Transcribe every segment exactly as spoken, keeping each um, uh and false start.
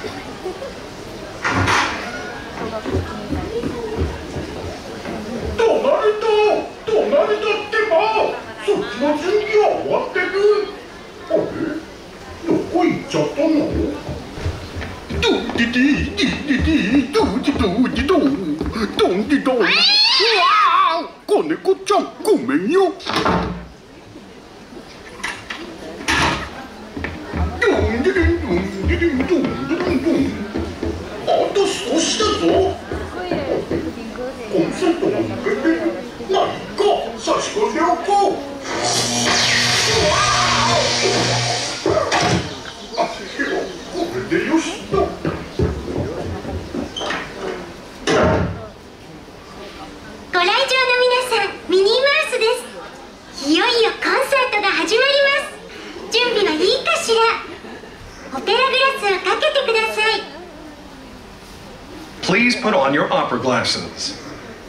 Please put on your opera glasses.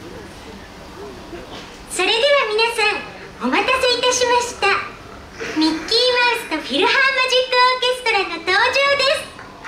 それでは皆さん、お待たせいたしました。ミッキーマウスとフィルハーマジックオーケストラの登場です。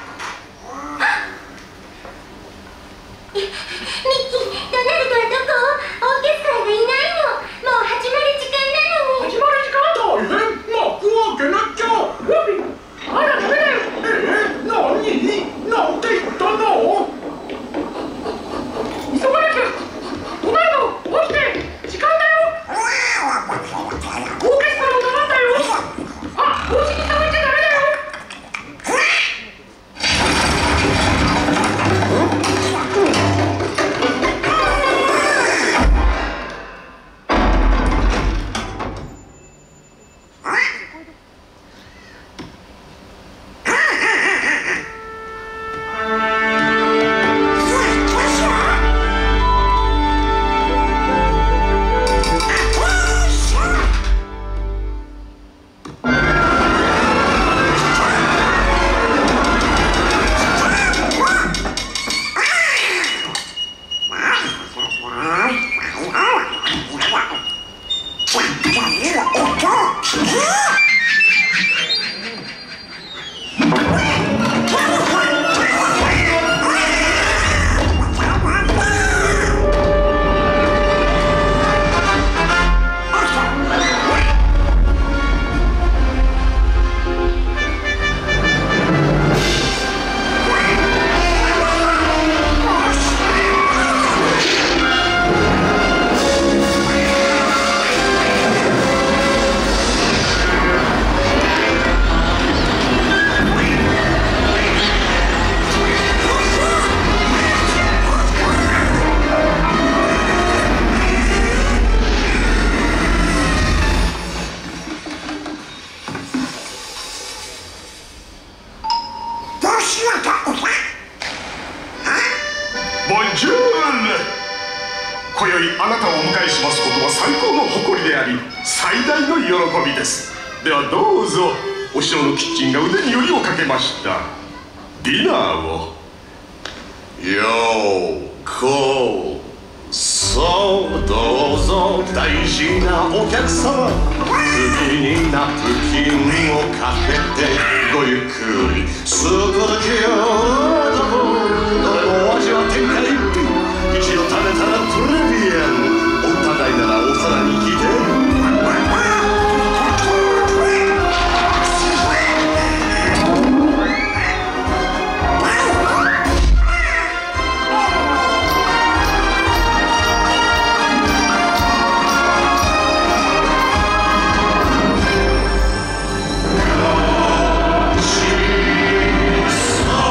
ミッキー、ドナルドはどこ？オーケストラがいないの。もう始まる時間なのに。 始まる時間？大変。幕を開けなきゃ。あら、ダメだよ。えー、何？なんて言ったの？急がなきゃ。ドナルド、起きて。時間だよ。オーケストラの出番だよ。あ、お家に触っちゃダメだよ。今宵あなたをお迎えしますことは最高の誇りであり最大の喜びです。ではどうぞ。お城のキッチンが腕によりをかけましたディナーを。 ようこそどうぞ大事なお客様、首にナプキンをかけてごゆっくりするだけよ。どれもお味は天下一品、一度食べたらプレミアム。お疑いならお皿に来て。Oh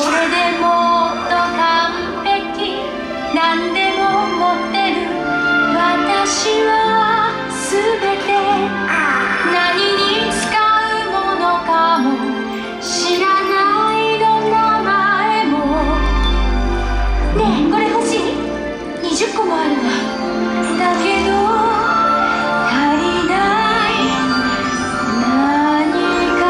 れでもっと完璧何でも持ってる私は全て何に使うものかも知らないの名前もねえこれ欲しいにじゅっこもあるわだけど足りない何か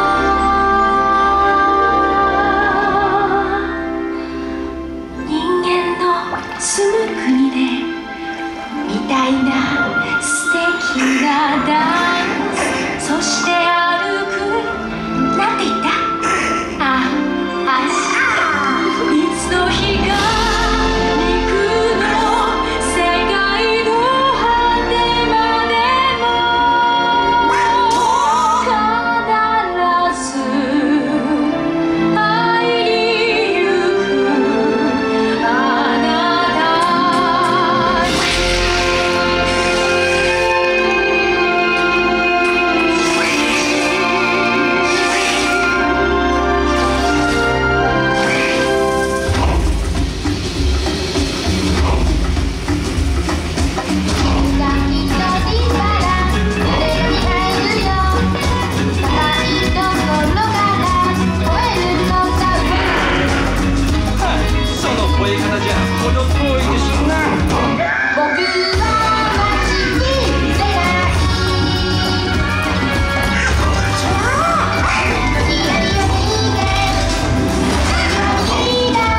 人間の住む国でみたいな素敵なダンスそして歩くなんて言ったあ、明日いつの日か肉の世界の果てまでも必ず会いに行くあなたにその吠え方じゃ程遠いでしょうな。 僕は待ちきれないいやいやいやいや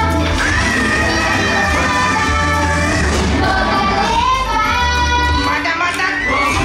まだまだ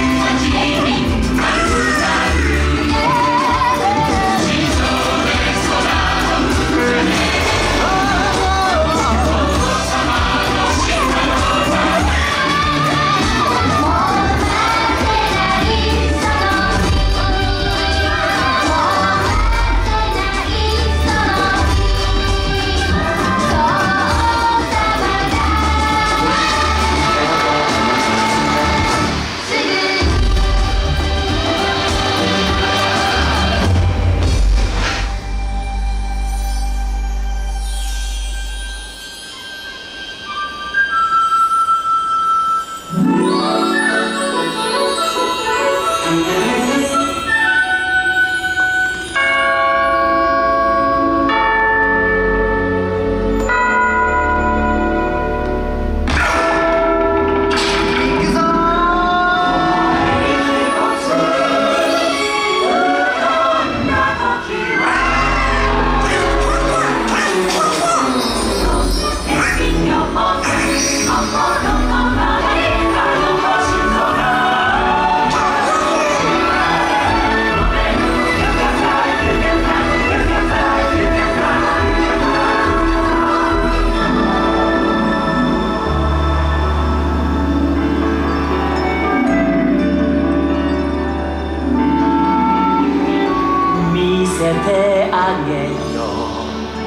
見せてあげよう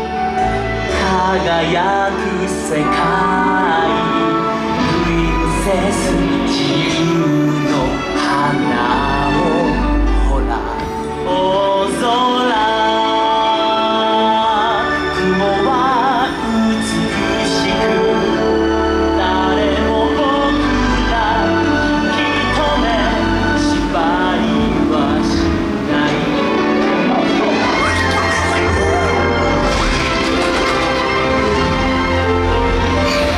輝く世界プリンセス自由の花をほら大空雲は美しく誰も僕ら引き止め縛りはしない「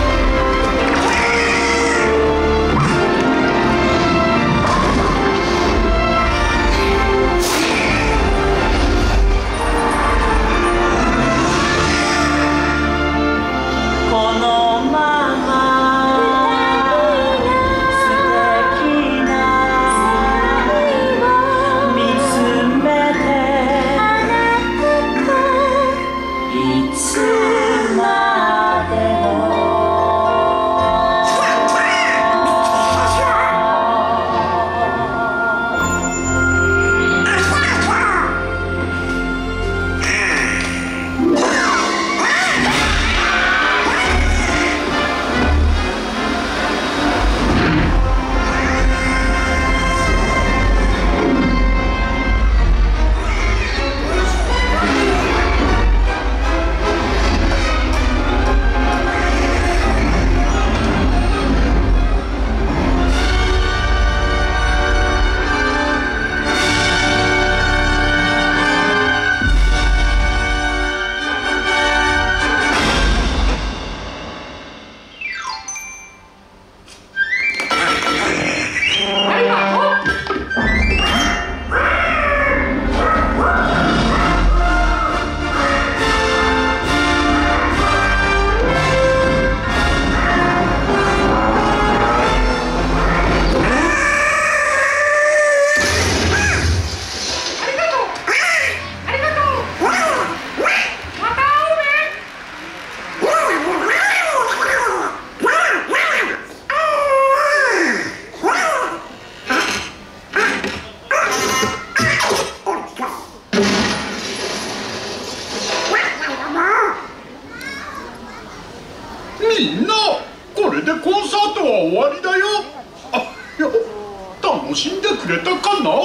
楽しんでくれたかな。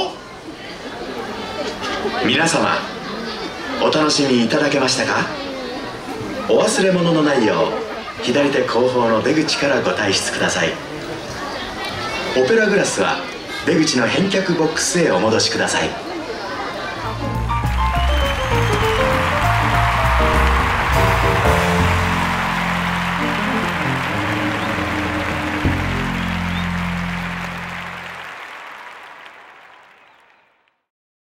皆様お楽しみいただけましたか。お忘れ物のないよう左手後方の出口からご退出ください。オペラグラスは出口の返却ボックスへお戻しください。